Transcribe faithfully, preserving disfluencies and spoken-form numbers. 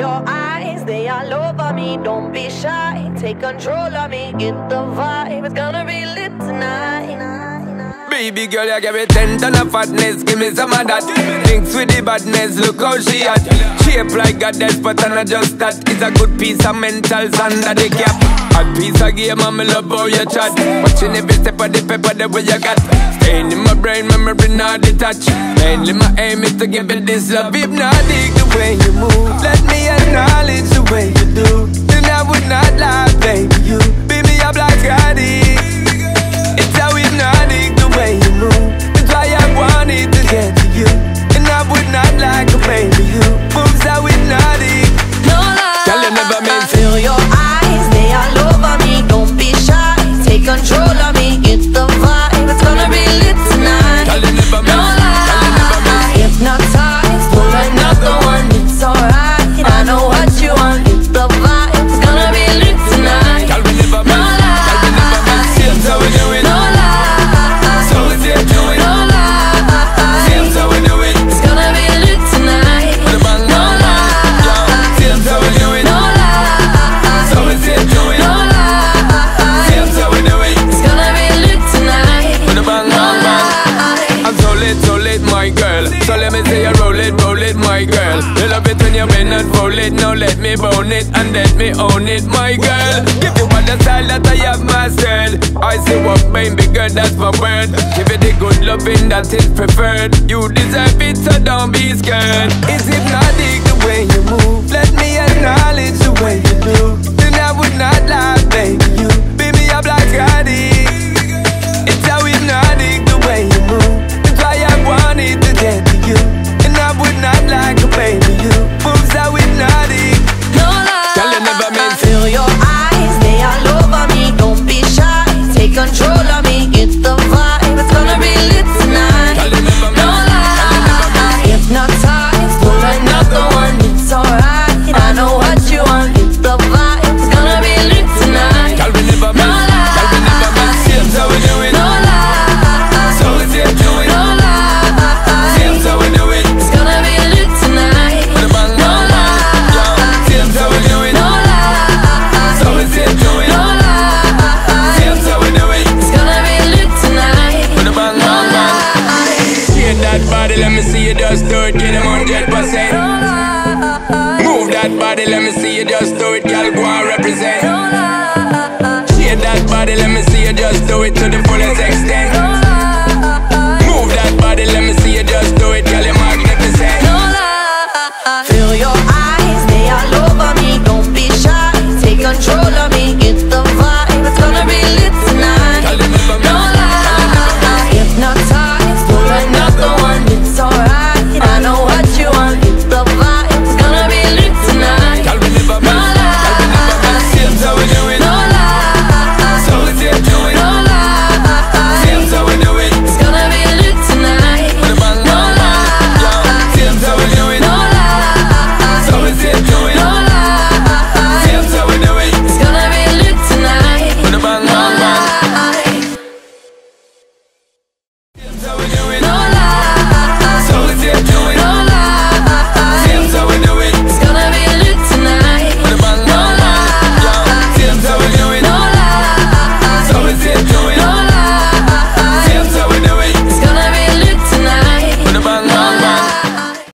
your eyes, they all over me. Don't be shy, take control of me. Get the vibe, it's gonna be lit tonight. Baby girl, you give me ten ton of fatness, give me some of that. Thinks with the badness, look how she at. Shape like a death, but I'm not just that. It's a good piece of mentals under the cap. A piece of game, I'm love how you chat. Watching every step of the paper, the way you got. Staying in my brain, memory not detached. Mainly my aim is to give it this love. Hypnotic the way you move, let me acknowledge the way you do. Then I would not lie, baby, you beat me up like Scotty. It's how hypnotic the way you move. That's why I wanted to get to you. And I would not like a baby, you moves how hypnotic. No lie, tell you never meant to. Feel your eyes, they all over me. Don't be shy, take control of me. Get the vibe, it's gonna be lit tonight. Tell you never meant. No lie, hypnotized, pull another one. It's alright, I know what you want. Get the vibe, it's gonna be lit tonight. Tell me never meant. Tell me never meant. Seems how we do it. No lie, so is it doing? no lie, seems how we do it. it's gonna be lit tonight. With a bang, No bang, bang. Yo, seems how we do it. No lie, so is it doing? no lie, seems how we do it. it's gonna be lit tonight. With a bang, bang, bang. I'm so lit, so lit, my girl. So let me say you roll it, roll it, my girl. You love it when you bend and roll it. Now let me bone it and let me own it, my girl. Give you all the style that I have mastered. I say what baby girl, that's my word. Give it the good loving that is preferred. You deserve it, so don't be scared. It's hypnotic the way you move. Let me acknowledge the way you do. Then I would not lie, baby, you beat me up like Scotty. It's how hypnotic the way you move. That's why I wanted to get to you. And I would not like a baby, you moves how hypnotic. No lie, tell you never meant. feel your eyes, they all over me. Don't be shy, take control of me. Get the vibe, it's gonna be lit tonight. Tell you never meant. No lie, hypnotized, pull another one. It's alright, I know what you want. Get the vibe, it's gonna be lit tonight. Tell me never No meant. Tell me never meant. Seems how we do it. No lie, so is it doing? no lie, seems how we do it. it's gonna be lit tonight. With a bang, No bang, bang. Yo, seems how we do it. No lie, so is it doing? no lie, seems how we do it. it's gonna be lit tonight. With a bang, bang, bang. Shake that body, let me see you just do it. Get them one hundred percent. Move that body, let me see you just do it. Girl, go and represent. Shake that body, let me see you just do it to the fullest extent.